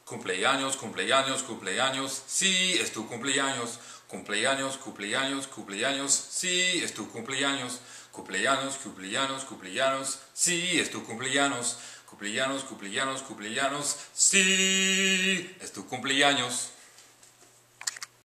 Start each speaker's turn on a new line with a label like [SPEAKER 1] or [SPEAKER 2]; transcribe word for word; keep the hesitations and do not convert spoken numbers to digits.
[SPEAKER 1] Cumpleaños, cumpleaños, cumpleaños, sí, es tu cumpleaños. Cumpleaños, cumpleaños, cumpleaños, sí, es tu cumpleaños. Cumpleaños, cumpleaños, cumpleaños, sí, es tu cumpleaños. Cumpleaños, cumpleaños, cumpleaños, sí, es tu cumpleaños.